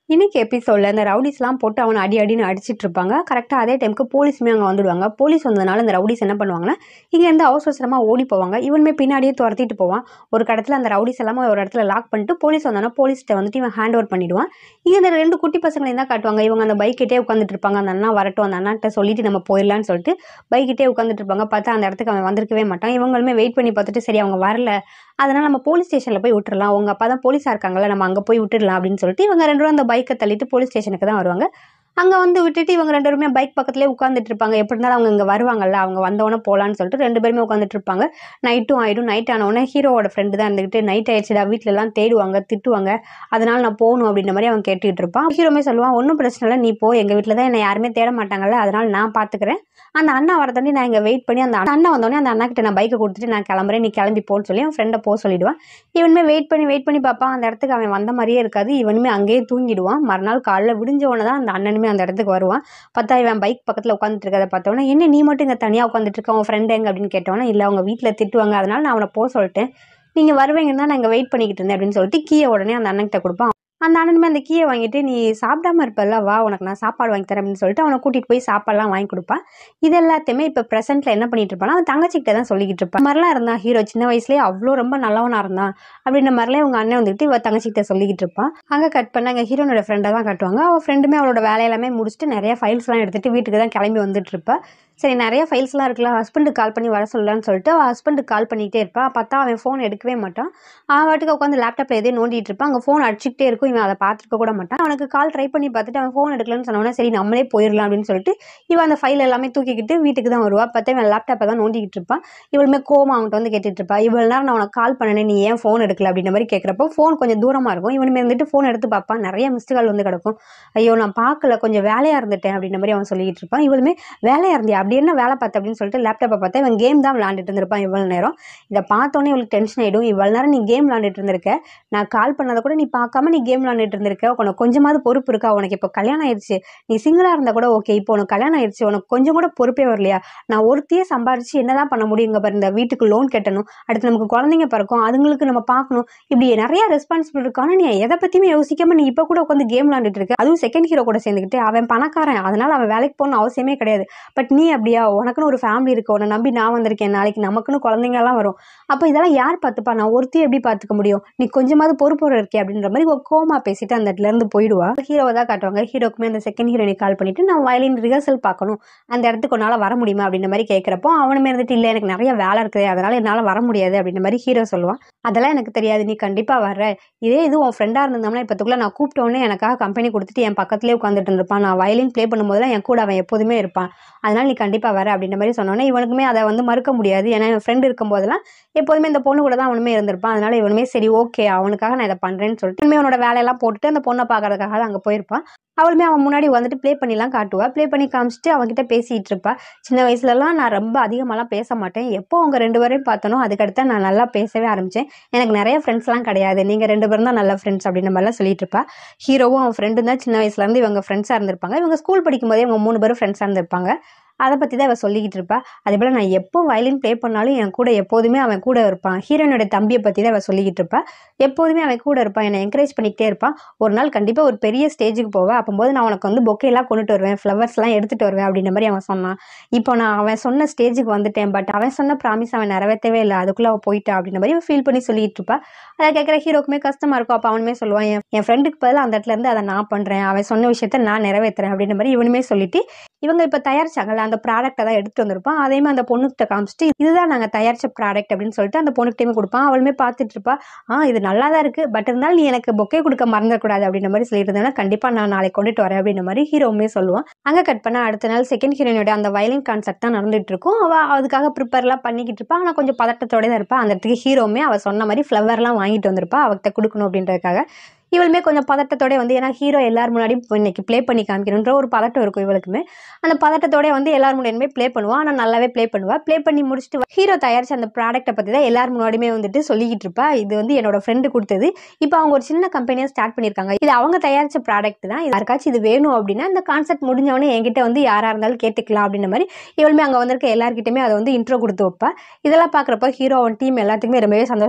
இன்னைக்கு எபிசோடில் இந்த ரவுடிஸ்லாம் போட்டு அவனை அடின்னு அடிச்சிட்டு இருப்பாங்க. கரெக்டாக அதே டைமுக்கு போலீஸுமே அங்கே வந்துடுவாங்க. போலீஸ் வந்ததுனால இந்த ரவுடிஸ் என்ன பண்ணுவாங்கன்னா, இங்கேருந்து அவசரமாக ஓடி போவாங்க. இவனுமே பின்னாடியே துரத்திட்டு போவான். ஒரு இடத்துல அந்த ரவுடிஸ் எல்லாமே ஒரு இடத்துல லாக் பண்ணிட்டு போலீஸ் வந்தோன்னா போலீஸ்கிட்ட வந்துட்டு இவன் ஹேண்ட் ஓவர் பண்ணிடுவான். இங்கே இந்த ரெண்டு குட்டி பசங்களையும் தான் காட்டுவாங்க. இவங்க அந்த பைக்கிட்டே உட்காந்துட்டு இருப்பாங்க. அந்த அண்ணா வரட்டும், அந்த அண்ணாட்ட சொல்லிட்டு நம்ம போயிடலான்னு சொல்லிட்டு பைக்கிட்டே உட்காந்துட்டு இருப்பாங்க. பார்த்தா அந்த இடத்துக்கு அவன் வந்திருக்கவே மாட்டான். இவங்களுமே வெயிட் பண்ணி பார்த்துட்டு சரி அவங்க வரல, அதனால் நம்ம போலீஸ் ஸ்டேஷனில் போய் விட்டுறலாம், உங்கள் அப்பா தான் போலீஸாக இருக்காங்களா, நம்ம அங்கே போய் விட்டுடலாம் அப்படின்னு சொல்லிட்டு இவங்க ரெண்டு பேரும் அந்த பைக்கை தள்ளிட்டு போலீஸ் ஸ்டேஷனுக்கு தான் வருவாங்க. அங்கே வந்து விட்டுட்டு இவங்க ரெண்டு பேருமே பைக் பக்கத்துலேயே உட்காந்துட்டு இருப்பாங்க. எப்படி இருந்தாலும் அவங்க இங்கே வருவாங்கல்ல, அவங்க வந்தவொடனே போகலான்னு சொல்லிட்டு ரெண்டு பேருமே உட்காந்துட்டு இருப்பாங்க. நைட்டும் ஆகிடும். நைட் ஆனவுடனே ஹீரோவோட ஃப்ரெண்டு தான் இருந்துக்கிட்டு நைட் ஆயிடுச்சுடா, வீட்டிலலாம் தேடுவாங்க, திட்டுவாங்க, அதனால் நான் போகணும் அப்படின்ற மாதிரி அவன் கேட்டுக்கிட்டு இருப்பான். ஹீரோமே சொல்லுவான், ஒன்றும் பிரச்சனை இல்லை, நீ போ, எங்கள் வீட்டில் தான் என்னை யாருமே தேட மாட்டாங்கல்ல, அதனால் நான் பார்த்துக்கிறேன். அந்த அண்ணா வரதாண்டி நான் இங்கே வெயிட் பண்ணி அந்த அண்ணா வந்தோடனே அந்த அண்ணா கிட்ட நான் பைக்கை கொடுத்துட்டு நான் கிளம்புறேன், நீ கிளம்பி போன்னு சொல்லி அவன் ஃப்ரெண்டை போக சொல்லிடுவான். இவனுமே வெயிட் பண்ணி பார்ப்பான். அந்த இடத்துக்கு அவன் வந்த மாதிரியே இருக்காது. இவனுமே அங்கேயே தூங்கிடுவான். மறுநாள் காலைல விடிஞ்சவொடனே தான் அந்த அண்ணனுமே அந்த இடத்துக்கு வருவான். பார்த்தா இவன் பைக் பக்கத்தில் உட்காந்துட்டு இருக்கதை பார்த்தவொடனே, என்ன நீ மட்டும் இங்கே தனியாக உட்காந்துட்டு இருக்க, உன் ஃப்ரெண்டு எங்க அப்படின்னு கேட்டவொடனே, இல்லை அவங்க வீட்டில் திட்டுவாங்க, அதனால நான் அவனை போக சொல்லிட்டேன், நீங்கள் வருவீங்கன்னா நான் இங்கே வெயிட் பண்ணிக்கிட்டு இருந்தேன் அப்படின்னு சொல்லிட்டு கீயை உடனே அந்த அண்ணன்கிட்ட கொடுப்பான். அந்த அண்ணனுமே அந்த கீயை வாங்கிட்டு, நீ சாப்பிடாம இருப்பல்ல, வா உனக்கு நான் சாப்பாடு வாங்கி தரேன் அப்படின்னு சொல்லிட்டு அவனை கூட்டிகிட்டு போய் சாப்பாடுலாம் வாங்கி கொடுப்பான். இது எல்லாத்தையுமே இப்போ ப்ரெசென்ட்டில் என்ன பண்ணிட்டு இருப்பான், அவன் தங்கச்சிக்கிட்ட தான் சொல்லிக்கிட்டு இருப்பான். மாதிரிலாம் இருந்தான் ஹீரோ, சின்ன வயசுலேயே அவ்வளோ ரொம்ப நல்லவனாக இருந்தான் அப்படின்ற மாதிரிலாம் இவங்க அண்ணன் வந்துட்டு இவ தங்கச்சிக்கிட்ட சொல்லிக்கிட்டு இருப்பான். அங்கே கட் பண்ண அங்கே ஹீரோனோட ஃப்ரெண்டை தான் காட்டுவாங்க. அவள் ஃப்ரெண்டுமே அவளோட வேலையெல்லாமே முடிச்சுட்டு நிறைய ஃபைல்ஸ்லாம் எடுத்துகிட்டு வீட்டுக்கு தான் கிளம்பி வந்துட்டு இருப்பா. சரி நிறைய ஃபைல்ஸ்லாம் இருக்குல்ல, ஹஸ்பண்டுக்கு கால் பண்ணி வர சொல்லலான்னு சொல்லிட்டு அவள் ஹஸ்பண்டுக்கு கால் பண்ணிகிட்டே இருப்பான். பார்த்தா அவன் ஃபோன் எடுக்கவே மாட்டான். அவன் வாட்டுக்கு உட்காந்து லேப்டாப்பில் எதையும் நோண்டிட்டு இருப்பான். அங்கே ஃபோன் அடிச்சுக்கிட்டே இருக்கும். இவன் அதை பார்த்துருக்க கூட மாட்டான். அவனுக்கு கால் ட்ரை பண்ணி பார்த்துட்டு அவன் ஃபோன் எடுக்கலன்னு சொன்னோன்னா சரி நம்மளே போயிடலாம் அப்படின்னு சொல்லிட்டு இவன் அந்த ஃபைல் எல்லாமே தூக்கிக்கிட்டு வீட்டுக்கு தான் வருவா. பார்த்தா இவன் லேப்டாப்பை தான் நோண்டிக்கிட்டு இருப்பான். இவளுமே கோவம் அவன்கிட்ட வந்து கேட்டுட்டு இருப்பா, இவ்வளோ நேரம் நான் உனக்கு கால் பண்ணேன், நீ ஏன் ஃபோன் எடுக்கல அப்படின்ற மாதிரி கேட்குறப்போ ஃபோன் கொஞ்சம் தூரமாக இருக்கும். இவனுமே வந்துட்டு ஃபோன் எடுத்து பார்ப்பான். நிறைய மிஸ்டு கால் வந்து கிடக்கும். ஐயோ நான் பார்க்கல, கொஞ்சம் வேலையாக இருந்துட்டேன் அப்படின்ற மாதிரி அவன் சொல்லிக்கிட்டு இருப்பான். இவளுமே வேலையாக இருந்தியா, அப்படி என்ன வேலை பார்த்த அப்படின்னு சொல்லிட்டு லேப்டாப்பை பார்த்தா இவன் கேம் தான் விளையாண்டுட்டு இருந்திருப்பான் இவ்வளோ நேரம். இதை பார்த்தோன்னே இவளுக்கு டென்ஷன் ஆகிடும். இவ்வளோ நேரம் நீ கேம் விளையாண்டுட்டு இருந்திருக்க, நான் கால் பண்ணதை கூட நீ பார்க்காம நீ கேம் விளையாண்டுட்டு இருந்திருக்க, உனக்கு கொஞ்சமாவது பொறுப்பு இருக்கா, உனக்கு இப்போ கல்யாணம் ஆயிடுச்சு, நீ சிங்கிளாக இருந்தால் கூட ஓகே, இப்போ உனக்கு கல்யாணம் ஆயிடுச்சு, உனக்கு கொஞ்சம் கூட பொறுப்பே வரலையா, நான் ஒருத்தையே சம்பாரிச்சு என்னதான் பண்ண முடியும், இங்கே பாரு இந்த வீட்டுக்கு லோன் கட்டணும், அடுத்து நமக்கு குழந்தைங்க பிறக்கும், அதுங்களுக்கு நம்ம பார்க்கணும், இப்படி நிறைய ரெஸ்பான்சிபிள் இருக்கு, ஆனால் நீ எதை பற்றியுமே யோசிக்காம நீ இப்போ கூட உட்காந்து கேம் விளையாண்டுட்டு இருக்க, அதுவும் செகண்ட் ஹீரோ கூட சேர்ந்துக்கிட்டு. அவன் பணக்காரன், அதனால அவன் வேலைக்கு போகணும்னு அவசியமே கிடையாது, பட் நீ அப்படியா, உனக்குன்னு ஒரு ஃபேமிலி இருக்கு, உன்னை நம்பி நான் வந்திருக்கேன், நாளைக்கு நமக்குன்னு குழந்தைங்கலாம் வரும், அப்போ இதெல்லாம் யார் பார்த்துப்பா, நான் ஒருத்தையும் எப்படி பார்த்துக்க முடியும், நீ கொஞ்சமாவது பொறுப்போட இருக்கே அப்படின்ற மாதிரி ஒரு கோமா பேசிட்டு அந்த இடத்துல இருந்து போயிடுவா. ஹீரோவை தான் காட்டுவாங்க. ஹீரோக்குமே அந்த செகண்ட் ஹீரோனை கால் பண்ணிட்டு நான் வயலின் ரிஹர்சல் பார்க்கணும், அந்த இடத்துக்கு உன்னால் வர முடியுமா அப்படின்ற மாதிரி கேட்குறப்போ அவனுமே இருந்துட்டு இல்லை எனக்கு நிறைய வேலை இருக்குது, அதனால என்னால் வர முடியாது அப்படின்ற மாதிரி ஹீரோ சொல்லுவான். அதெல்லாம் எனக்கு தெரியாது, நீ கண்டிப்பாக வர்ற, இதே இது உன் ஃப்ரெண்டாக இருந்தோம்னா இப்போத்துக்குள்ள நான் கூப்பிட்டோன்னே எனக்காக கம்பெனி கொடுத்துட்டு என் பக்கத்துலேயே உட்காந்துட்டு இருப்பான், நான் வயலின் ப்ளே பண்ணும்போதெல்லாம் என் கூட அவன் எப்போதுமே இருப்பான், அதனால நீ கண்டிப்பாக வர அப்படின்ற மாதிரி சொன்னோன்னே இவனுக்குமே அதை வந்து மறுக்க முடியாது. ஏன்னா என் ஃப்ரெண்டு இருக்கும்போதெல்லாம் எப்போதுமே இந்த பொண்ணு கூட தான் அவனுமே இருந்திருப்பான். அதனால இவனுமே சரி ஓகே அவனுக்காக நான் இதை பண்ணுறேன்னு சொல்லிட்டு இனிமே அவனோட வேலையெல்லாம் போட்டுட்டு அந்த பொண்ணை பார்க்கறதுக்காக தான் அங்கே போயிருப்பான். அவளுமே அவன் முன்னாடி வந்துட்டு ப்ளே பண்ணிலாம் காட்டுவா. ப்ளே பண்ணி காமிச்சிட்டு அவன்கிட்ட பேசிகிட்டு இருப்பா. சின்ன வயசுலலாம் நான் ரொம்ப அதிகமாகலாம் பேச மாட்டேன், எப்போ அவங்க ரெண்டு பேரையும் பார்த்தனோ அதுக்கடுத்து நான் நல்லா பேசவே ஆரம்பித்தேன், எனக்கு நிறைய ஃப்ரெண்ட்ஸ்லாம் கிடையாது, நீங்கள் ரெண்டு பேரும் தான் நல்ல ஃப்ரெண்ட்ஸ் அப்படின்ற மாதிரிலாம் சொல்லிட்டு இருப்பா. ஹீரோவும் அவன் ஃப்ரெண்டு தான் சின்ன வயசுலேருந்து இவங்க ஃப்ரெண்ட்ஸாக இருந்திருப்பாங்க. இவங்க ஸ்கூல் படிக்கும்போதே இவங்க 3 பேரும் ஃப்ரெண்ட்ஸாக இருந்திருப்பாங்க. அதை பற்றி தான் அவள் சொல்லிக்கிட்டு இருப்பா. அதே போல் நான் எப்போ வயலின் ப்ளே பண்ணாலும் என் கூட எப்போதுமே அவன் கூட இருப்பான். ஹீரோனோட தம்பியை பற்றி தான் அவள் சொல்லிக்கிட்டு இருப்பா. எப்போதுமே அவன் கூட இருப்பான், என்னை என்கரேஜ் பண்ணிக்கிட்டே இருப்பான். ஒரு நாள் கண்டிப்பாக ஒரு பெரிய ஸ்டேஜுக்கு போவேன், அப்போது நான் உனக்கு வந்து பொக்கேலாம் கொண்டுட்டு வருவேன், ஃப்ளவர்ஸ்லாம் எடுத்துகிட்டு வருவேன் அப்படின்ற மாதிரி அவன் சொன்னான். இப்போ நான் அவன் சொன்ன ஸ்டேஜுக்கு வந்துட்டேன், பட் அவன் சொன்ன ப்ராமிஸ் அவன் நிறைவேற்றவே இல்லை, அதுக்குள்ளே அவள் போயிட்டா அப்படின்ற மாதிரி அவன் ஃபீல் பண்ணி சொல்லிட்டு இருப்பா. அதை கேட்குற ஹீரோக்குமே கஷ்டமாக இருக்கும். அப்போ அவனுமே சொல்லுவான், என் ஃப்ரெண்டுக்கு பதில் அந்த இடத்துல இருந்து அதை நான் பண்ணுறேன், அவன் சொன்ன விஷயத்த நான் நிறைவேற்றுறேன் அப்படின்ற மாதிரி இவனுமே சொல்லிட்டு இவங்க இப்போ தயாரிச்சாங்கல்ல அந்த ப்ராடக்ட்டை தான் எடுத்துகிட்டு வந்திருப்பான். அதேமாதிரி அந்த பொண்ணுகிட்ட காமிச்சிட்டு இதுதான் நாங்கள் தயாரித்த ப்ராடக்ட் அப்படின்னு சொல்லிட்டு அந்த பொண்ணுகிட்டையுமே கொடுப்பான். அவளுமே பார்த்துட்டு இருப்பா, இது நல்லா தான் இருக்குது, பட் இருந்தாலும் நீ எனக்கு பொக்கே கொடுக்க மறந்துடக்கூடாது அப்படின்ற மாதிரி சொல்லிட்டு இருந்தேன்னா கண்டிப்பாக நான் நாளைக்கு கொண்டுட்டு வரேன் அப்படின்ற மாதிரி ஹீரோவுமே சொல்லுவான். அங்கே கட் பண்ண அடுத்த நாள் செகண்ட் ஹீரோனோட அந்த வயலின் கான்சர்ட் தான் நடந்துட்டு இருக்கும். அவள் அதுக்காக ப்ரிப்பேர்லாம் பண்ணிக்கிட்டு இருப்பா. ஆனால் கொஞ்சம் பதட்டத்தோட தான் இருப்பா. அந்த இடத்துக்கு ஹீரோவுமே அவள் சொன்ன மாதிரி ஃப்ளவர்லாம் வாங்கிட்டு வந்திருப்பா அவகிட்ட கொடுக்கணும் அப்படின்றதுக்காக. இவளுமே கொஞ்சம் பதட்டத்தோட வந்து, ஏன்னா ஹீரோ எல்லாரும் முன்னாடியும் இன்னைக்கு ப்ளே பண்ணி காமிக்கணுன்ற ஒரு பதட்டம் இருக்கும் இவளுக்குமே. அந்த பதட்டத்தோட வந்து எல்லாரும் முன்னாடியுமே ப்ளே பண்ணுவான். ஆனால் நல்லாவே ப்ளே பண்ணுவா. ப்ளே பண்ணி முடிச்சுட்டு ஹீரோ தயாரிச்ச அந்த ப்ராடக்ட்டை பற்றி தான் எல்லாரும் முன்னாடியுமே வந்துட்டு சொல்லிக்கிட்டு இருப்பா. இது வந்து என்னோட ஃப்ரெண்டு கொடுத்தது, இப்போ அவங்க ஒரு சின்ன கம்பெனியாக ஸ்டார்ட் பண்ணியிருக்காங்க, இது அவங்க தயாரித்த ப்ராடக்ட் தான், யாருக்காச்சும் இது வேணும் அப்படின்னா இந்த கான்செப்ட் முடிஞ்சவொடனே என்கிட்ட வந்து யாராக இருந்தாலும் கேட்டுக்கலாம் அப்படின்ற மாதிரி இவளுமே அங்கே வந்திருக்க எல்லாருக்கிட்டையுமே அதை வந்து இன்ட்ரோ கொடுத்து வைப்பா. இதெல்லாம் பார்க்குறப்ப ஹீரோ அவன் டீம் எல்லாத்துக்குமே ரொம்பவே சந்தோஷமா இருக்கும்.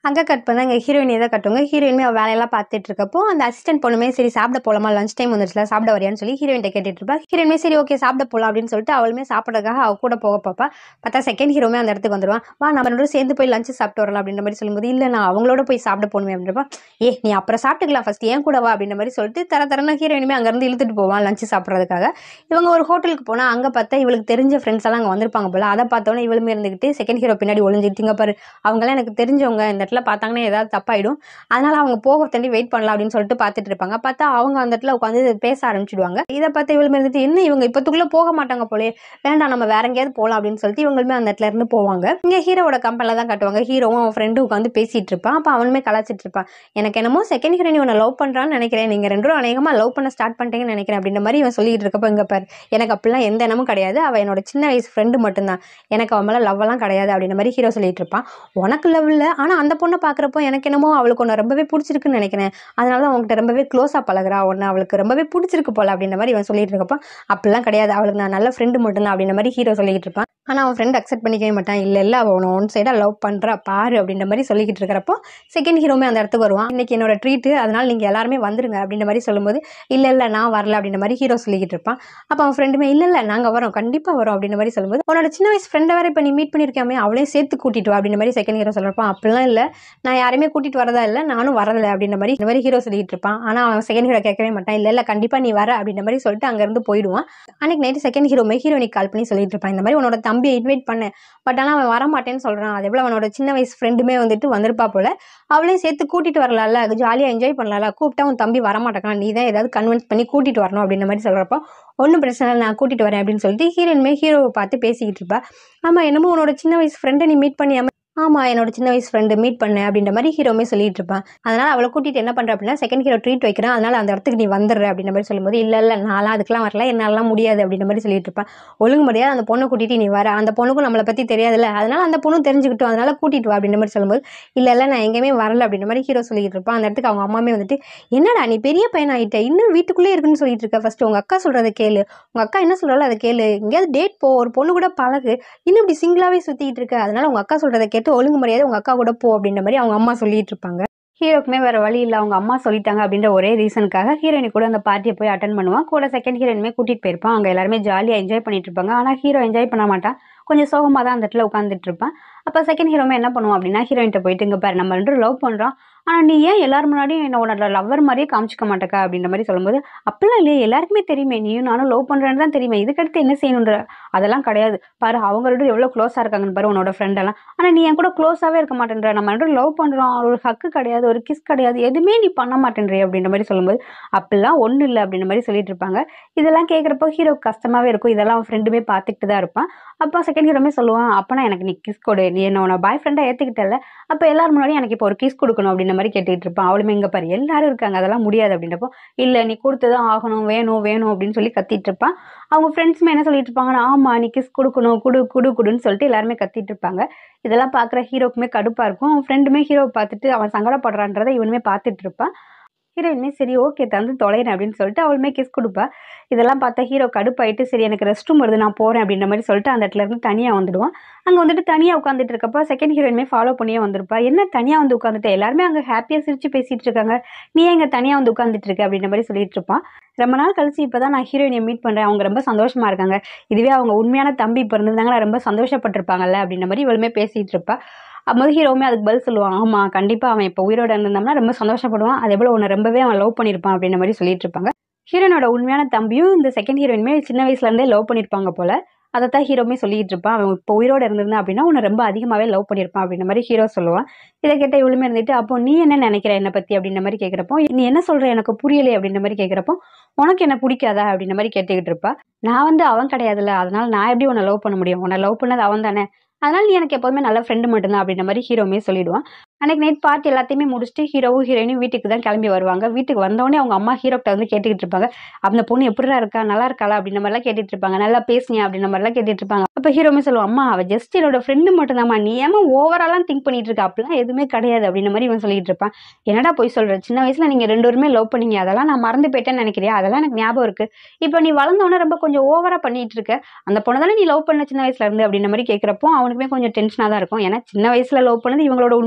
அங்கே கட் பண்ண இங்கே ஹீரோயினே தான் கட்டுவாங்க. ஹீரோயினுமே அவள் வேலையெல்லாம் பார்த்துட்டு இருக்கப்போ அந்த அசிஸ்டன்ட் பொண்ணுமே சரி சாப்பிட போகலாமா, லஞ்ச் டைம் வந்துச்சுல சாப்பிட வரையான்னு சொல்லி ஹீரோயின்ட்ட கேட்டுட்டு இருப்பா. ஹீரோயினுமே சரி ஓகே சாப்பிட போகலாம் அப்படின்னு சொல்லிட்டு அவளுமே சாப்பிட்றதுக்காக அவ கூட போக பார்ப்பா. பார்த்தா செகண்ட் ஹீரோமே அந்த இடத்துக்கு வந்துடுவான். வா நம்ம ரெண்டு சேர்ந்து போய் லஞ்ச் சாப்பிட்டு வரலாம் அப்படின்ற மாதிரி சொல்லும்போது இல்லை நான் அவங்களோட போய் சாப்பிட போகணுமே அப்படின்றப்பா நீ அப்புறம் சாப்பிட்டுக்கலாம் ஃபர்ஸ்ட் ஏன் கூட வா அப்படின்ற மாதிரி சொல்லிட்டு தரன ஹீரோயினுமே அங்கேருந்து இழுத்துட்டு போவான் லஞ்ச் சாப்பிட்றதுக்காக. இவங்க ஒரு ஹோட்டலுக்கு போனால் அங்கே பார்த்தா இவளுக்கு தெரிஞ்ச ஃப்ரெண்ட்ஸ் எல்லாம் அங்கே வந்திருப்பாங்க போல. அதை பார்த்தோன்னே இவளுமே இருந்துக்கிட்டு செகண்ட் ஹீரோ பின்னாடி ஒளிஞ்சிட்டு பாரு அவங்களாம் எனக்கு தெரிஞ்சவங்க இந்த இடத்துல பார்த்தாங்கன்னா ஏதாவது தப்பாயிடும் அதனால அவங்க போக தண்டி வெயிட் பண்ணலாம் அப்படின்னு சொல்லிட்டு பார்த்துட்டு இருப்பாங்க. பார்த்தா அவங்க அந்த இடத்துல உட்காந்து பேச ஆரம்பிச்சிடுவாங்க. இதை பார்த்து இவளுமே இருந்துட்டு என்ன இவங்க இப்பத்துக்குள்ள போக மாட்டாங்க போலே வேண்டாம் நம்ம வேற எங்கேயாவது போகலாம் அப்படின்னு சொல்லிட்டு இவங்களுமே அந்த இடத்துல இருந்து போவாங்க. இங்கே ஹீரோட கம்பெனில தான் காட்டுவாங்க. ஹீரோவும் அவன் ஃப்ரெண்டும் உட்காந்து பேசிட்டு இருப்பான். அப்போ அவனுமே கலாச்சிட்டு இருப்பான். எனக்கு என்னமோ செகண்ட் ஹீரோயின் இவனை லவ் பண்றான்னு நினைக்கிறேன், நீங்க ரெண்டும் அநேகமா லவ் பண்ண ஸ்டார்ட் பண்ணிட்டீங்கன்னு நினைக்கிறேன் அப்படின்ற மாதிரி இவன் சொல்லிட்டு இருக்கப்போ இங்க பாரு எனக்கு அப்படிலாம் எந்த எண்ணமும் கிடையாது, அவ என்னோட சின்ன வயசு ஃப்ரெண்டு மட்டும்தான், எனக்கு அவன் மேல லவ் எல்லாம் கிடையாது அப்படின்ற மாதிரி ஹீரோ சொல்லிட்டு இருப்பான். உனக்கு லவ் இல்லை ஆனா அந்த பொண்ணை பாக்குறப்போ எனக்கு என்னமோ அவளுக்கு ஒன்று ரொம்பவே பிடிச்சிருக்குன்னு நினைக்கிறேன், அதனால அவங்ககிட்ட ரொம்பவே க்ளோஸா பழகுறா, ஒன்னு அவளுக்கு ரொம்பவே பிடிச்சிருக்கு போல அப்படின்ற மாதிரி இவன் சொல்லிட்டு இருக்கப்போ அப்படிலாம் கிடையாது அவளுக்கு நான் நல்ல ஃப்ரெண்டு மட்டும்தான் அப்படின்ற மாதிரி ஹீரோ சொல்லிட்டு இருப்பான். ஆனா அவன் ஃப்ரெண்ட் அக்செப்ட் பண்ணிக்கவே மாட்டான். இல்ல அவன் ஒன் சைடா லவ் பண்றா பாரு அப்படின்ற மாதிரி சொல்லிக்கிட்டு இருக்கிறப்போ செகண்ட் ஹீரோமே அந்த இடத்துக்கு வருவான். இன்னைக்கு என்னோட ட்ரீட் அதனால நீங்க எல்லாருமே வந்துருங்க அப்படின்ற மாதிரி சொல்லும்போது இல்ல நான் வரல அப்படின்ற மாதிரி ஹீரோ சொல்லிக்கிட்டு இருப்பான். அப்ப அவன் ஃப்ரெண்டுமே இல்ல நாங்க வரோம் கண்டிப்பா வரோம் அப்படின்ற மாதிரி சொல்லும்போது உன்னோட சின்ன வயசு ஃப்ரெண்டை வேற இப்ப நீ மீட் பண்ணிருக்காமே அவளையும் சேர்த்து கூட்டிட்டு வா அப்படின்ற மாதிரி செகண்ட் ஹீரோ சொல்றப்பான். அப்படிலாம் இல்ல நான் யாரையுமே கூட்டிட்டு வரதா இல்ல நானும் வரல அப்படின்ற மாதிரி இந்த மாதிரி ஹீரோ சொல்லிட்டு இருப்பான். ஆனா அவன் செகண்ட் ஹீரோ கேட்கவே மாட்டான். இல்ல கண்டிப்பா நீ வர அப்படின்ற மாதிரி சொல்லிட்டு அங்க இருந்து போயிடுவான். அன்னைக்கு நைட்டு செகண்ட் ஹீரோமே ஹீரோயினுக்கு கால் பண்ணி சொல்லிட்டு இருப்பான் இந்த மாதிரி உன்னோட தம்பியை இன்வைட் பண்ண பட் ஆனால் அவன் வரமாட்டேன்னு சொல்றான், அதே போல அவனோட சின்ன வயசு ஃப்ரெண்டுமே வந்துட்டு வந்திருப்பா போல, அவளையும் சேர்த்து கூட்டிட்டு வரலாம்ல, ஜாலியா என்ஜாய் பண்ணலாம்ல, கூப்பிட்டா உன் தம்பி வரமாட்டான், நீ தான் ஏதாவது கன்வின்ஸ் பண்ணி கூட்டிட்டு வரணும் அப்படின்ற மாதிரி சொல்றப்போ ஒன்றும் பிரச்சனை இல்லை நான் கூட்டிட்டு வரேன் அப்படின்னு சொல்லிட்டு ஹீரோயின்மே ஹீரோவை பார்த்து பேசிக்கிட்டு இருப்பா. ஆமா என்னமோ உன்னோட சின்ன வயசு ஃப்ரெண்டை நீ மீட் பண்ணி ஆமா என்னோட சின்ன வயசு ஃப்ரெண்டு மீட் பண்ணேன் அப்படின்ற மாதிரி ஹீரோமே சொல்லிட்டு இருப்பான். அதனால அவளை கூட்டிட்டு என்ன பண்ற அப்படின்னா செகண்ட் ஹீரோ ட்ரீட் வைக்கிறான், அதனால அந்த இடத்துக்கு நீ வந்துடுற அப்படின்ற மாதிரி சொல்லும்போது இல்ல நான்லாம் அதுக்கெல்லாம் வரல என்னாலாம் முடியாது அப்படின்ற மாதிரி சொல்லிட்டு இருப்பான். ஒழுங்கு முடியாது அந்த பொண்ணை கூட்டிட்டு நீ வர, அந்த பொண்ணுக்கும் நம்மளை பத்தி தெரியாதுல்ல அதனால அந்த பொண்ணு தெரிஞ்சுக்கிட்டோம் அதனால கூட்டிட்டு வா அப்படின்ற மாதிரி சொல்லும்போது இல்ல நான் எங்கேயுமே வரல அப்படின்ற மாதிரி ஹீரோ சொல்லிட்டு இருப்பான். அந்த இடத்துக்கு அவங்க அம்மாமே வந்துட்டு என்னடா நீ பெரிய பையன் ஆயிட்ட இன்னும் வீட்டுக்குள்ளே இருக்குன்னு சொல்லிட்டு இருக்க, ஃபர்ஸ்ட் உங்க அக்கா சொல்றதை கேளு, உங்க அக்கா என்ன சொல்றாலும் அதை கேளு, எங்கேயாவது டேட் போ, ஒரு பொண்ணு கூட பழகு, இன்னும் இப்படி சிங்கிளாவே சுத்திட்டு இருக்க, அதனால உங்க அக்கா சொல்றதை கேட்டு ஒழுங்கு மரியாதை உங்க அக்கா கூட போ அப்படின்ற மாதிரி அவங்க அம்மா சொல்லிட்டு இருப்பாங்க. ஹீரோக்குமே வேற வழி இல்லை அவங்க அம்மா சொல்லிட்டாங்க அப்படின்ற ஒரே ரீசனுக்காக ஹீரோயினி கூட அந்த பார்ட்டியை போய் அட்டன் பண்ணுவான். கூட செகண்ட் ஹீரோயினுமே கூட்டிட்டு போயிருப்பான். அங்க எல்லாருமே ஜாலியா என்ஜாய் பண்ணிட்டு இருப்பாங்க. ஆனா ஹீரோ என்ஜாய் பண்ண மாட்டான், கொஞ்சம் சோகமா தான் அந்த இடத்துல உட்காந்துட்டு இருப்பான். அப்ப செகண்ட் ஹீரோமே என்ன பண்ணுவான் அப்படின்னா ஹீரோயின்ட்ட போயிட்டு இங்க பாரு நம்ம ரெண்டும் லவ் பண்றோம், ஆனா நீ ஏன் எல்லாரும் முன்னாடியும் என்ன உன்னோட லவ்வர் மாதிரியே காமிச்சிக்க மாட்டேக்கா அப்படின்ற மாதிரி சொல்லும்போது அப்படிலாம் இல்லையே எல்லாருக்குமே தெரியுமே நீயும் நானும் லவ் பண்றேன்னு தான் தெரியுமே, இதுக்கடுத்து என்ன செய்யணுன்ற அதெல்லாம் கிடையாது, பாரு அவங்க ரெண்டும் எவ்வளவு க்ளோஸா இருக்காங்கன்னு பாரு உன்னோட ஃப்ரெண்ட் எல்லாம், ஆனா நீ என் கூட க்ளோஸாவே இருக்க மாட்டேன்ற, நம்ம ரெண்டும் லவ் பண்றோம், ஒரு ஹக்கு கிடையாது ஒரு கிஸ் கிடையாது எதுவுமே நீ பண்ண மாட்டேன்றே அப்படின்ற மாதிரி சொல்லும்போது அப்படிலாம் ஒண்ணு இல்லை அப்படின்ற மாதிரி சொல்லிட்டு இருப்பாங்க. இதெல்லாம் கேட்கறப்போ ஹீரோ கஷ்டமாவே இருக்கும், இதெல்லாம் அவன் ஃப்ரெண்டுமே பார்த்துக்கிட்டு தான் இருப்பான். அப்போ செகண்ட் ஹீரோமே சொல்லுவான் அப்பனா எனக்கு நீ கிஸ் கொடு, நீ என்ன பாய் ஃப்ரெண்டா ஏத்துக்கிட்டல, அப்ப எல்லாரும் முன்னாடி எனக்கு இப்போ ஒரு கிஸ் கொடுக்கணும் அப்படின்ற மாதிரி கேட்டுட்டு இருப்பான். அவளுமே இங்க பாரு எல்லாரும் இருக்காங்க அதெல்லாம் முடியாது அப்படின்றப்போ இல்ல நீ கொடுத்துதான் ஆகணும் வேணும் வேணும் அப்படின்னு சொல்லி கத்திட்டு இருப்பான். அவங்க ஃப்ரெண்ட்ஸுமே என்ன சொல்லிட்டு இருப்பாங்கன்னா ஆமா நீ கிஸ் கொடுக்கணும் குடுன்னு சொல்லிட்டு எல்லாருமே கத்திட்டு இருப்பாங்க. இதெல்லாம் பாக்குற ஹீரோக்குமே கடுப்பா இருக்கும். அவன் ஃப்ரெண்டுமே ஹீரோவை பார்த்துட்டு அவன் சங்கடப்படுறான்றதை இவனுமே பார்த்துட்டு இருப்பான். ஹீரோயினே சரி ஓகே தந்து தொலைறேன் அப்படின்னு சொல்லிட்டு அவளுமே கிஸ் கொடுப்பா. இதெல்லாம் பார்த்தா ஹீரோ கடுப்பாயிட்டு சரி எனக்கு ரெஸ்ட் ரூம் வருது நான் போறேன் அப்படின்ற மாதிரி சொல்லிட்டு அந்த இடத்துல இருந்து தனியா வந்துடுவான். அங்க வந்துட்டு தனியா உட்காந்துட்டு இருக்கப்போ செகண்ட் ஹீரோயினுமே ஃபாலோ பண்ணியே வந்திருப்பா. என்ன தனியா வந்து உட்காந்துட்டு எல்லாருமே அங்க ஹாப்பியா சிரிச்சு பேசிட்டு இருக்காங்க, நீ எங்க தனியா வந்து உட்காந்துட்டு இருக்க அப்படின்ற மாதிரி சொல்லிட்டு இருப்பான். ரொம்ப நாள் கழிச்சு இப்பதான் நான் ஹீரோயினை மீட் பண்றேன், அவங்க ரொம்ப சந்தோஷமா இருக்காங்க, இதுவே அவங்க உண்மையான தம்பி இப்ப இருந்திருந்தாங்கன்னா ரொம்ப சந்தோஷப்பட்டிருப்பாங்கல்ல அப்படின்ற மாதிரி இவளுமே பேசிட்டு இருப்பா. அப்போது ஹீரோவுமே அதுக்கு பதில் சொல்லுவான் ஆமா கண்டிப்பா அவன் இப்போ உயிரோட இருந்திருந்தோம்னா ரொம்ப சந்தோஷப்படுவான், அதே போல உன்னை ரொம்பவே அவன் லவ் பண்ணியிருப்பான் அப்படின்ற மாதிரி சொல்லிட்டு இருப்பாங்க. ஹீரோனோட உண்மையான தம்பியும் இந்த செகண்ட் ஹீரோயினுமே சின்ன வயசுல இருந்தே லவ் பண்ணியிருப்பாங்க போல, அதைத்தான் ஹீரோமே சொல்லிட்டு இருப்பான். அவன் இப்போ உயிரோட இருந்திருந்தான் அப்படின்னா உன்னை ரொம்ப அதிகமாவே லவ் பண்ணியிருப்பான் அப்படின்ற மாதிரி ஹீரோ சொல்லுவான். இதை கேட்ட இவளுமே இருந்துட்டு அப்போ நீ என்ன நினைக்கிற என்னை பத்தி அப்படின்ற மாதிரி கேட்கிறப்போ நீ என்ன சொல்ற எனக்கு புரியலை அப்படின்ற மாதிரி கேட்கிறப்போ உனக்கு என்ன பிடிக்காதா அப்படின்ற மாதிரி கேட்டுக்கிட்டு இருப்பா. நான் வந்து அவன் கிடையாதுல்ல அதனால நான் எப்படி உன்னை லவ் பண்ண முடியும், உன்னை லவ் பண்ணது அவன் தானே, அதனால நீ எனக்கு எப்போதுமே நல்ல ஃப்ரெண்டு மட்டும்தான் அப்படின்ற மாதிரி ஹீரோமே சொல்லிடுவான். அன்னைக்கு நைட் பார்ட்டி எல்லாத்தையுமே முடிச்சுட்டு ஹீரோவும் ஹீரோயினும் வீட்டுக்கு தான் கிளம்பி வருவாங்க. வீட்டுக்கு வந்தோடனே அவங்க அம்மா ஹீரோக்கிட்ட வந்து கேட்டுக்கிட்டு இருப்பாங்க அந்த பொண்ணு எப்படிடா இருக்கா நல்லா இருக்காளா அப்படின்ற மாதிரிலாம் கேட்டுட்டு இருப்பாங்க, நல்லா பேசுனியா அப்படின்ற மாதிரிலாம் கேட்டுட்டு இருப்பாங்க. அப்ப ஹீரோமே சொல்லுவான் அம்மா அவ ஜஸ்ட் என்னோட ஃப்ரெண்டு மட்டும்தாம்மா, நீ ஏமா ஓவராலாம் திங்க் பண்ணிட்டு இருக்க, அப்படிலாம் எதுவுமே கிடையாது அப்படின்ற மாதிரி இவன் சொல்லிட்டு இருப்பான். என்னடா போய் சொல்ற, சின்ன வயசுல நீங்க ரெண்டு பேருமே லவ் பண்ணீங்க அதெல்லாம் நான் மறந்து போயிட்டேன்னு நினைக்கிறியா, அதெல்லாம் எனக்கு ஞாபகம் இருக்கு, இப்போ நீ வளர்ந்தோடனே ரொம்ப கொஞ்சம் ஓவரா பண்ணிட்டு இருக்க, அந்த பொண்ணு தானே நீ லவ் பண்ண சின்ன வயசுல இருந்து அப்படின்ற மாதிரி கேட்கிறப்போ அவனுக்குமே கொஞ்சம் டென்ஷனா தான் இருக்கும். ஏன்னா சின்ன வயசுல லவ் பண்ணது இவங்களோட உண்மையான பையன்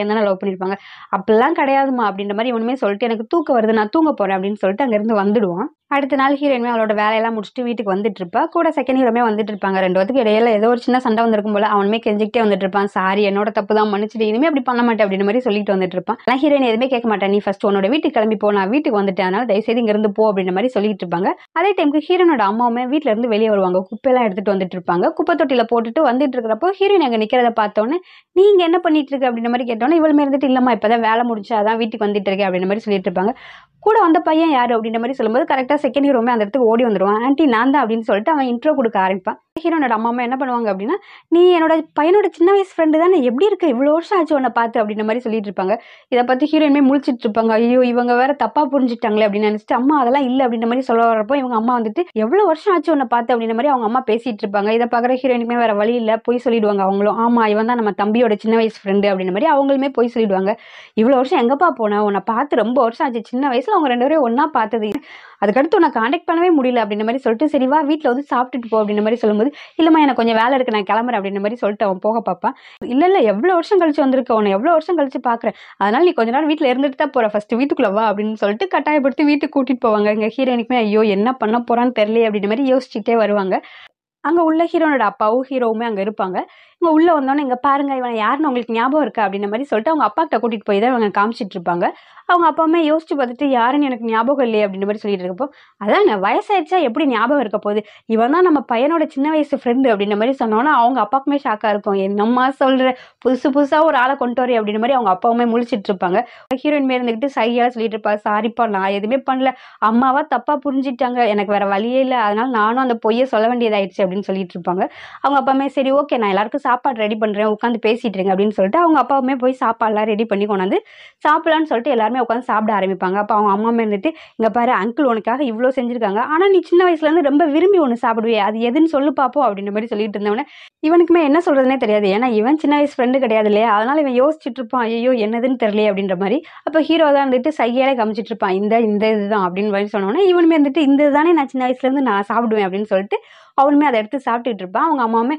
பையன் தானே லவ் பண்ணியிருப்பாங்க. அப்படிலாம் கிடையாதுமா அப்படின்ற மாதிரி இவனுமே சொல்லிட்டு எனக்கு தூக்கம் வருது நான் தூங்க போறேன் அப்படின்னு சொல்லிட்டு அங்கேருந்து வந்துடுவான். அடுத்த நாள் ஹீரோயினுமே அவளோட வேலையெல்லாம் முடிச்சுட்டு வீட்டுக்கு வந்துட்டு இருப்பா. கூட செகண்ட் ஹீரோமே வந்துட்டு இருப்பாங்க. 2 பேத்துக்கு இடையில ஏதோ ஒரு சின்ன சண்டை வந்திருக்கும் போல. அவனுமே கெஞ்சிக்கிட்டே வந்துட்டு இருப்பான். சாரி என்னோட தப்பு தான், மன்னிச்சிட்டு இனிமே அப்படி பண்ண மாட்டேன் அப்படின்ற மாதிரி சொல்லிட்டு வந்துட்டு இருப்பான். ஆனால் ஹீரோயின் எதுவுமே கேட்க மாட்டேன். நீ ஃபர்ஸ்ட் உன்னோட வீட்டுக்கு கிளம்பி போ, நான் வீட்டுக்கு வந்துட்டேன், அதனால தயவுசெய்து இங்க இருந்து போ அப்படின்ற மாதிரி சொல்லிட்டு இருப்பாங்க. அதே டைமுக்கு ஹீரோனோட அம்மாவுமே வீட்டுல இருந்து வெளியே வருவாங்க. குப்பையெல்லாம் எடுத்துட்டு வந்துட்டு இருப்பாங்க. குப்பை தொட்டியில போட்டுட்டு வந்துட்டு இருக்கிறப்போ ஹீரோயின் அங்க நிக்கிறத பார்த்தோன்னே நீ இங்க என்ன பண்ணிட்டு இருக்க அப்படின்ற மாதிரி கேட்டோன்னே இவளுமே இருந்துட்டு இல்லம்மா இப்பதான் வேலை முடிச்சா அதான் வீட்டுக்கு வந்துட்டு இருக்கேன் அப்படின்ற மாதிரி சொல்லிட்டு இருப்பாங்க. கூட வந்த பையன் யாரு அப்படின்ற மாதிரி சொல்லும்போது கரெக்டா செகண்ட் ஹீரோமே அந்த இடத்துக்கு ஓடி வந்துருவான். ஆன்ட்டி நான் தான் அப்படின்னு சொல்லிட்டு அவன் இன்ட்ரோ கொடுக்க ஆரம்பிப்பான். ஹீரோனோட அம்மா என்ன பண்ணுவாங்க அப்படின்னா நீ என்னோட பையனோட சின்ன வயசு ஃப்ரெண்டு தானே, எப்படி இருக்க, இவ்வளோ வருஷம் ஆச்சு உன்னை பார்த்து அப்படின்ற மாதிரி சொல்லிட்டு இருப்பாங்க. இதை பத்தி ஹீரோயினுமே முழிச்சிட்டு இருப்பாங்க. ஐயோ இவங்க வேற தப்பா புரிஞ்சுட்டாங்களே அப்படின்னு நினைச்சிட்டு அம்மா அதெல்லாம் இல்லை அப்படின்ற மாதிரி சொல்ல வரப்போ இவங்க அம்மா வந்துட்டு எவ்வளவு வருஷம் ஆச்சு உன்னை பார்த்து அப்படின்ற மாதிரி அவங்க அம்மா பேசிட்டு இருப்பாங்க. இதை பாக்குற ஹீரோயினுமே வேற வழி இல்லை, போய் சொல்லிடுவாங்க அவங்களும். ஆமா இவன் தான் நம்ம தம்பியோட சின்ன வயசு ஃப்ரெண்டு அப்படின்ற மாதிரி அவங்களுமே போய் சொல்லிடுவாங்க. இவ்வளவு வருஷம் எங்கப்பா போன, உன்னை பார்த்து ரொம்ப வருஷம் ஆச்சு, சின்ன வயசுல அவங்க 2 பேரும் ஒன்னா பார்த்தது, அதுக்கடுத்து உன்னை கான்டாக்ட் பண்ணவே முடியல அப்படின்ற மாதிரி சொல்லிட்டு சரி வா வீட்டில் வந்து சாப்பிட்டுட்டு போ அப்படின்ற மாதிரி சொல்லும்போது இல்லம்மா எனக்கு கொஞ்சம் வேலை இருக்கு நான் கிளம்புறேன் அப்படின்ற மாதிரி சொல்லிட்டு அவன் போக பார்ப்பான். இல்ல எவ்வளவு வருஷம் கழிச்சு வந்திருக்க, உன்னை எவ்வளவு வருஷம் கழிச்சு பாக்குறேன், அதனால நீ கொஞ்ச நேரம் வீட்டுல இருந்துட்டு தான் போற, ஃபர்ஸ்ட் வீட்டுக்குள்ள வா அப்படின்னு சொல்லிட்டு கட்டாயப்படுத்தி வீட்டுக்கு கூட்டிட்டு போவாங்க. எங்க ஹீரோயினுக்குமே ஐயோ என்ன பண்ண போறான்னு தெரியல அப்படின்ற மாதிரி யோசிச்சுட்டே வருவாங்க. அங்க உள்ள ஹீரோனோட அப்பாவும் ஹீரோவுமே அங்க இருப்பாங்க. இவங்க உள்ள வந்தோன்னே இங்க பாருங்க இவனை யாருன்னு உங்களுக்கு ஞாபகம் இருக்கா அப்படின்ற மாதிரி சொல்லிட்டு அவங்க அப்பா கிட்ட கூட்டிட்டு போய் தான் இவங்க காமிச்சிட்டு இருப்பாங்க. அவங்க அப்பாவுமே யோசிச்சு பார்த்துட்டு யாருன்னு எனக்கு ஞாபகம் இல்லையே அப்படின்ற மாதிரி சொல்லிட்டு இருக்கப்போ அதாங்க வயசாயிடுச்சா எப்படி ஞாபகம் இருக்க போகுது, இவன் தான் நம்ம பையனோட சின்ன வயசு ஃப்ரெண்டு அப்படின்ற மாதிரி சொன்னோன்னா அவங்க அப்பாவுக்குமே ஷாக்கா இருக்கும். என்னம்மா சொல்ற, புதுசா ஒரு ஆளை கொண்டு வரே அப்படின்ற மாதிரி அவங்க அப்பாவுமே முழிச்சிட்டு இருப்பாங்க. ஹீரோயின் மாரி இருந்துகிட்டு சையா சொல்லிட்டு இருப்பா, சாரிப்பா நான் எதுவுமே பண்ணல, அம்மாவா தப்பா புரிஞ்சுட்டாங்க, எனக்கு வேற வழியே இல்லை, அதனால நானும் அந்த பொய்யை சொல்ல வேண்டியதாயிடுச்சு அப்படின்னு சொல்லிட்டு இருப்பாங்க. அவங்க அப்பாவுமே சரி ஓகே நான் எல்லாருக்கும் சாப்பாடு ரெடி பண்றேன் உட்காந்து பேசிட்டு இருங்க அப்படின்னு சொல்லிட்டு அவங்க அப்பாவுமே போய் சாப்பாடுலாம் ரெடி பண்ணி கொண்டாந்து சாப்பிடலான்னு சொல்லிட்டு எல்லாருமே உட்காந்து சாப்பிட ஆரம்பிப்பாங்க. அப்போ அவங்க அம்மா இருந்துட்டு இங்க பாரு அங்கிள் உனக்காக இவ்வளோ செஞ்சிருக்காங்க, ஆனா நீ சின்ன வயசுல இருந்து ரொம்ப விரும்பி ஒன்று சாப்பிடுவே, அது எதுன்னு சொல்லு பாப்போம் அப்படின்ற மாதிரி சொல்லிட்டு இருந்தவனே இவனுக்குமே என்ன சொல்றதுனே தெரியாது. ஏன்னா இவன் சின்ன வயசு ஃப்ரெண்டு கிடையாது இல்லையா, அதனால இவன் யோசிச்சுட்டு இருப்பான் ஐயோ என்னதுன்னு தெரியல அப்படின்ற மாதிரி. அப்போ ஹீரோ தான் வந்துட்டு சையாலே காமிச்சிட்டு இருப்பான், இந்த இதுதான் அப்படின்னு மாதிரி சொன்னோன்னே இவனுமே வந்துட்டு இந்த இதுதானே நான் சின்ன வயசுல இருந்து நான் சாப்பிடுவேன் அப்படின்னு சொல்லிட்டு அவனுமே அதை எடுத்து சாப்பிட்டுட்டு இருப்பான். அவங்க அம்மாவுமே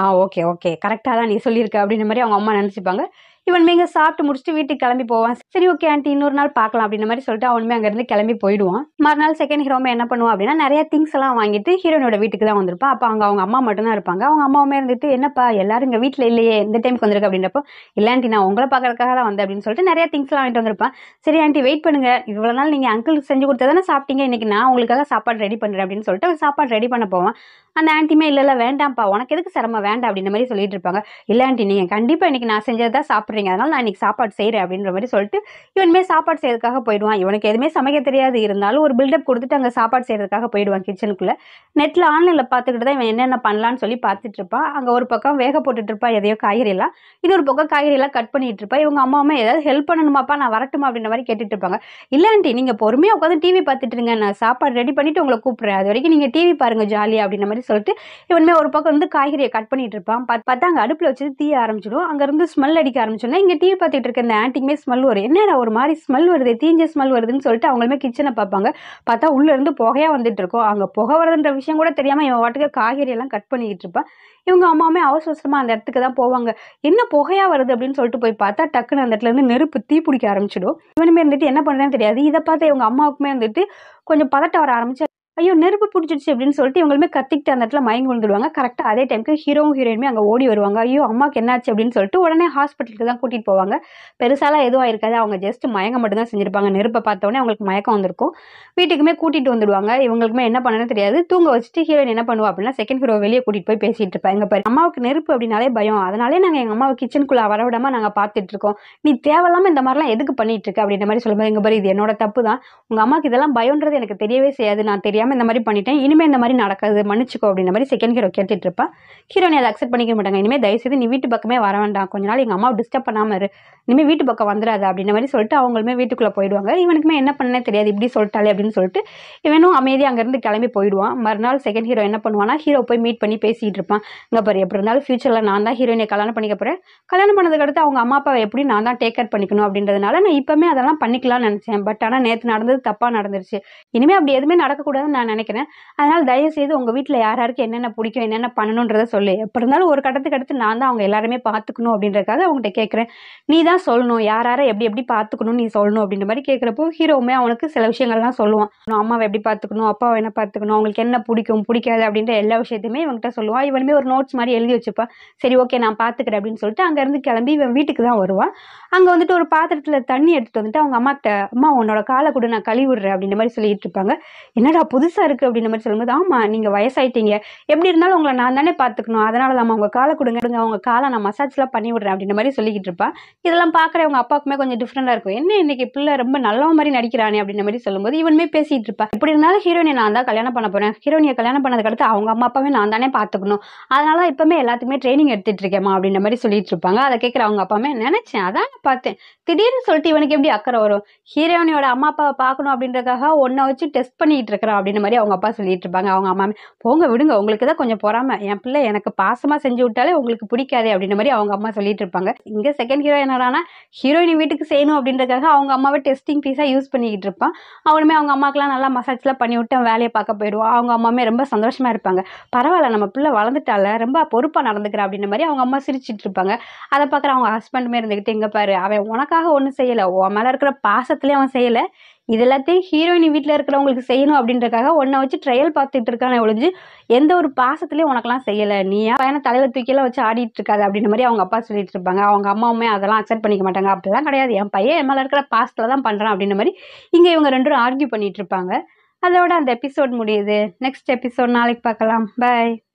ஓகே கரெக்டாக தான் நீ சொல்லியிருக்க அப்படின்ற மாதிரி அவங்க அம்மா நினச்சிப்பாங்க. இவனுமே இங்கே சாப்பிட்டு முடிச்சுட்டு வீட்டுக்கு கிளம்பி போவான். சரி ஓகே ஆண்டி இன்னொரு நாள் பார்க்கலாம் அப்படின்ற மாதிரி சொல்லிட்டு அவனுமே அங்கேருந்து கிளம்பி போயிடுவான். மறுநாள் செகண்ட் ஹீரோமே என்ன பண்ணுவான் அப்படின்னா நிறைய திங்ஸ் எல்லாம் வாங்கிட்டு ஹீரோனோட வீட்டுக்கு தான் வந்திருப்பான். அப்போ அங்கே அவங்க அம்மா மட்டும் தான் இருப்பாங்க. அவங்க அம்மாவுமே இருந்துட்டு என்னப்பா எல்லாரும் இங்கே வீட்டில் இல்லையே இந்த டைமுக்கு வந்திருக்கு அப்படின்றப்போ இல்லை ஆண்டி நான் உங்களை பார்க்கறதுக்காக தான் வந்தேன் அப்படின்னு சொல்லிட்டு நிறைய திங்ஸ் எல்லாம் வாங்கிட்டு வந்திருப்பான். சரி ஆண்டி வெயிட் பண்ணுங்க, இவ்வளோ நாள் நீங்கள் அங்கிளுக்கு செஞ்சு கொடுத்ததானே சாப்பிட்டீங்க, இன்னைக்கு நான் உங்களுக்காக சாப்பாடு ரெடி பண்ணுறேன் அப்படின்னு சொல்லிட்டு அவன் சாப்பாடு ரெடி பண்ண போவான். அந்த ஆண்டியுமே இல்லை வேண்டாம்ப்பா உனக்கு எதுக்கு சிரமம் வேண்டாம் அப்படின்ற மாதிரி சொல்லிட்டு இருப்பாங்க. இல்லை ஆண்டி நீங்கள் கண்டிப்பாக இன்னைக்கு நான் செஞ்சதான் சாப்பிட்றீங்க, அதனால நான் இன்னைக்கு சாப்பாடு செய்கிறேன் அப்படின்ற மாதிரி சொல்லிட்டு இவனுமே சாப்பாடு செய்யறதுக்காக போயிடுவான். இவனுக்கு எதுவுமே சமைக்க தெரியாது, இருந்தாலும் ஒரு பில்டப் கொடுத்துட்டு அங்கே சாப்பாடு செய்யறதுக்காக போயிடுவான் கிச்சனுக்குள்ள. நெட்டில் ஆன்லைனில் பார்த்துக்கிட்டு தான் இவன் என்னென்ன பண்ணலான்னு சொல்லி பார்த்துட்டு இருப்பான். அங்கே ஒரு பக்கம் வேக போட்டுட்டு இருப்பா எதையோ காய்கறியெல்லாம், இன்னொரு பக்கம் காய்கறியெல்லாம் கட் பண்ணிட்டு இருப்பா. இவங்க அம்மாவுமே ஏதாவது ஹெல்ப் பண்ணணுமாப்பா நான் வரட்டுமா அப்படின்ற மாதிரி கேட்டுட்டு இருப்பாங்க. இல்லை ஆண்டி நீங்கள் பொறுமையாக உட்காந்து டிவி பார்த்துட்டு இருங்க, நான் சாப்பாடு ரெடி பண்ணிட்டு உங்களை கூப்பிட்றேன், அது வரைக்கும் நீங்கள் டிவி பாருங்க ஜாலியா அப்படின்ற மாதிரி சொல்லிட்டு இவனுமே ஒரு பக்கம் வந்து காய்கறியை கட் பண்ணிட்டு இருப்பான். பார்த்தா அங்கே அடுப்பில் வச்சு தீய ஆரம்பிச்சிடும். அங்கேருந்து ஸ்மெல் அடிக்க ஆரம்பிச்சோன்னா இங்கே டிவி பார்த்துட்டு இருக்க இந்த ஆண்டிக்குமே ஸ்மெல் வரும். என்னடா ஒரு மாதிரி ஸ்மெல் வருது, தீஞ்ச ஸ்மெல் வருதுன்னு சொல்லிட்டு அவங்களுமே கிச்சனை பார்ப்பாங்க. பார்த்தா உள்ள இருந்து புகையா வந்துட்டு இருக்கும். அங்கே புகை வருதுன்ற விஷயம் கூட தெரியாம இவன் வாட்டுக்கு காய்கறி எல்லாம் கட் பண்ணிக்கிட்டு இருப்பான். இவங்க அம்மாவுமே அவசரமா அந்த இடத்துக்கு தான் போவாங்க. என்ன புகையா வருது அப்படின்னு சொல்லிட்டு போய் பார்த்தா டக்குன்னு அந்த இடத்துல இருந்து நெருப்பு தீ பிடிக்க ஆரம்பிச்சிடும். இவனுமே இருந்துட்டு என்ன பண்றேன்னு தெரியாது. இதை பார்த்து இவங்க அம்மாவுக்குமே வந்துட்டு கொஞ்சம் பதட்ட வர ஆரம்பிச்சு ஐயோ நெருப்பு பிடிச்சிடுச்சு அப்படின்னு சொல்லிட்டு இவங்களுமே கத்திக்கிட்டு அந்த இடத்துல மயங்கி விழுந்துடுவாங்க. கரெக்டாக அதே டைமுக்கு ஹீரோவும் ஹீரோயினுமே அங்கே ஓடி வருவாங்க. ஐயோ அம்மாவுக்கு என்னாச்சு அப்படின்னு சொல்லிட்டு உடனே ஹாஸ்பிட்டலுக்கு தான் கூட்டிட்டு போவாங்க. பெருசாலாம் எதுவும் ஆயிருக்காது, அவங்க ஜஸ்ட் மயங்க மட்டும் தான் செஞ்சிருப்பாங்க. நெருப்பை பார்த்தோன்னே அவங்களுக்கு மயக்கம் வந்திருக்கும். வீட்டுக்குமே கூட்டிட்டு வந்துடுவாங்க. இவங்களுக்குமே என்ன பண்ணணும்னு தெரியாது. தூங்க வச்சுட்டு ஹீரோயின் என்ன பண்ணுவா அப்படின்னா செகண்ட் ஹீரோ வெளியே கூட்டிட்டு போய் பேசிட்டு இருப்பா. எங்க பாரு அம்மாவுக்கு நெருப்பு அப்படின்னாலே பயம், அதனாலே நாங்கள் எங்க அம்மாவை கிச்சனுக்குள்ள வரவிடாம நாங்கள் பார்த்துட்டு இருக்கோம், நீ தேவையில்லாம இந்த மாதிரிலாம் எதுக்கு பண்ணிட்டு இருக்க அப்படின்ற மாதிரி சொல்லும்போது எங்க பாரு இது என்னோட தப்பு தான், உங்க அம்மாவுக்கு இதெல்லாம் பயம்ன்றது எனக்கு தெரியவே செய்யாது, நான் தெரியாம இந்த மாதிரி பண்ணிட்டேன், இனிமே இந்த மாதிரி நடக்காது மன்னிச்சுக்கோ அப்படின்ற மாதிரி செகண்ட் ஹீரோ கேட்டுட்டு இருப்பா. ஹீரோனி அதை அக்செப்ட் பண்ணிக்க மாட்டாங்க. இனிமே தயவுசெய்து நீ வீட்டு பக்கமே வர வேண்டாம், கொஞ்ச நாள் எங்க அம்மாவை டிஸ்டர்ப் பண்ணாம இரு, இனிமே வீட்டு பக்கம் வந்துடாது அப்படின்ற மாதிரி சொல்லிட்டு அவங்களுமே வீட்டுக்குள்ள போயிடுவாங்க. இவனுக்குமே என்ன பண்ணனே தெரியாது, இப்படி சொல்லிட்டாலே அப்படின்னு சொல்லிட்டு இவனும் அமைதியாக அங்கேருந்து கிளம்பி போயிடுவான். மறுநாள் செகண்ட் ஹீரோ என்ன பண்ணுவானா ஹீரோ போய் மீட் பண்ணி பேசிட்டு இருப்பான். இங்க பாரு எப்படி இருந்தாலும் ஃபியூச்சர்ல நான் தான் ஹீரோயினை கல்யாணம் பண்ணிக்க போறேன், கல்யாணம் பண்ணதுக்கு அடுத்து அவங்க அம்மா அப்பாவை எப்படி நான் தான் டேக் கேர் பண்ணிக்கணும் அப்படின்றதுனால நான் இப்பவுமே அதெல்லாம் பண்ணிக்கலாம்னு நினைச்சேன். பட் ஆனால் நேற்று நடந்தது தப்பா நடந்துருச்சு, இனிமே அப்படி எதுவுமே நடக்கக்கூடாதுன்னு நான் நினைக்கிறேன். அதனால தயவு செய்து உங்க வீட்ல யார் யாருக்கு என்னென்ன பிடிக்கும், என்னென்ன பண்ணணுன்றத சொல்லு. எப்ப இருந்தாலும் ஒரு கட்டத்துக்கு அடுத்து நான் தான் அவங்க எல்லாருமே பார்த்துக்கணும் அப்படின்றதுக்காக அவங்ககிட்ட கேட்கிறேன். நீ தான் சொல்லணும். யார் யாரை எப்படி எப்படி பார்த்துக்கணும்னு நீ சொல்லணும் அப்படின்ற மாதிரி கேட்கிறப்போ ஹீரோவுமே அவனுக்கு சில விஷயங்கள்லாம் சொல்லுவான். அம்மாவை எப்படி பார்த்துக்கணும், அப்பாவை என்ன பார்த்துக்கணும், அவங்களுக்கு என்ன பிடிக்கும் பிடிக்காது அப்படின்ற எல்லா விஷயத்தையுமே இவன்கிட்ட சொல்லுவான். இவனுமே ஒரு நோட்ஸ் மாதிரி எழுதி வச்சுப்பான். சரி ஓகே நான் பார்த்துக்கிறேன் அப்படின்னு சொல்லிட்டு அங்கேருந்து கிளம்பி இவன் வீட்டுக்கு தான் வருவான். அங்கே வந்துட்டு ஒரு பாத்திரத்தில் தண்ணி எடுத்துட்டு வந்துட்டு அவங்க அம்மாட்ட, அம்மா உன்னோட காலை கூட நான் கழுவி விடுறேன் அப்படின்ற மாதிரி சொல்லிட்டு இருப்பாங்க. என்னடா புதுசா இருக்கு அப்படின்ற மாதிரி சொல்லும்போது, ஆமா நீங்க வயசாயிட்டீங்க, எப்படி இருந்தாலும் உங்களை நான் தானே பார்த்துக்கணும், அதனால தான் உங்க காலை கொடுங்க, அவங்க காலை நான் மசாஜ்லாம் பண்ணி விடுறேன் அப்படின்ற மாதிரி சொல்லிக்கிட்டு இருப்பான். இதெல்லாம் பார்க்குறவங்க அப்பாவுக்குமே கொஞ்சம் டிஃப்ரெண்டா இருக்கும். என்ன இன்னைக்கு பிள்ளை ரொம்ப நல்ல மாதிரி நடிக்கிறானே அப்படின்ற மாதிரி சொல்லும்போது இவனுமே பேசிட்டு இருப்பா. எப்படி இருந்தாலும் ஹீரோயினை நான் தான் கல்யாணம் பண்ண போறேன், ஹீரோயினை கல்யாணம் பண்ணதுக்கு அடுத்து அவங்க அம்மா அப்பாவே நான் தானே பார்த்துக்கணும், அதனால இப்பவுமே எல்லாத்துக்குமே ட்ரைனிங் எடுத்துட்டு இருக்கேமா அப்படின்ற மாதிரி சொல்லிட்டு இருப்பாங்க. அதை கேட்குற அவங்க அப்பாவுமே, நினைச்சேன் அதான் பார்த்தேன், திடீர்னு சொல்லிட்டு இவனுக்கு எப்படி அக்கறை வரும், ஹீரோயினியோட அம்மா அப்பாவை பார்க்கணும் அப்படின்றதுக்காக ஒன்றை வச்சு டெஸ்ட் பண்ணிட்டு இருக்கிறான் அப்படின்ற மாதிரி அவங்க அப்பா சொல்லிட்டு இருப்பாங்க. அவங்க அம்மா, போங்க விடுங்க, உங்களுக்கு தான் கொஞ்சம் பொறாம, என் பிள்ளை எனக்கு பாசமா செஞ்சு விட்டாலே உங்களுக்கு பிடிக்காதே அப்படின்ற மாதிரி அவங்க அம்மா சொல்லிட்டு இருப்பாங்க. இங்க செகண்ட் ஹீரோ என்னடானா ஹீரோயினி வீட்டுக்கு செய்யணும் அப்படின்றதுக்காக அவங்க அம்மாவை டெஸ்டிங் பீஸா யூஸ் பண்ணிக்கிட்டு இருப்பான். அவனுமே அவங்க அம்மாக்கெல்லாம் நல்லா மசாஜ்லாம் பண்ணி விட்டு வேலையை பார்க்க போயிடுவான். அவங்க அம்மாமே ரொம்ப சந்தோஷமா இருப்பாங்க. பரவாயில்ல நம்ம பிள்ளை வளர்ந்துட்டால, ரொம்ப பொறுப்பா நடந்துக்கிறா அப்படின்ற மாதிரி அவங்க அம்மா சிரிச்சிட்டு இருப்பாங்க. அதை பார்க்குற அவங்க ஹஸ்பண்டுமே இருந்துகிட்டு, இங்க பாரு அவன் உனக்காக ஒன்றும் செய்யலை, உன் மேல இருக்கிற பாசத்துலேயே அவன் செய்யலை, இது எல்லாத்தையும் ஹீரோயினி வீட்டில் இருக்கிறவங்களுக்கு செய்யணும் அப்படின்றக்காக உன்னை வச்சு ட்ரையல் பார்த்துட்டு இருக்கானே ஒழிஞ்சு எந்த ஒரு பாசத்துலேயும் உனக்கெல்லாம் செய்யலை, நீயா பையனை தலையில தூக்கியெல்லாம் வச்சு ஆடிட்டு இருக்காது அப்படின்ற மாதிரி அவங்க அப்பா சொல்லிட்டு இருப்பாங்க. அவங்க அம்மாவுமே அதெல்லாம் அக்செப்ட் பண்ணிக்க மாட்டாங்க. அப்படிலாம் கிடையாது, என் பையன் என் மேலே இருக்கிற பாசத்தில் தான் பண்ணுறான் அப்படின்ற மாதிரி இங்கே இவங்க ரெண்டும் ஆர்கியூ பண்ணிட்டு இருப்பாங்க. அதோட அந்த எபிசோட் முடியுது. நெக்ஸ்ட் எபிசோட் நாளைக்கு பார்க்கலாம். பாய்.